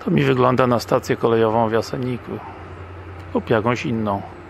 To mi wygląda na stację kolejową w Jaseniku lub jakąś inną.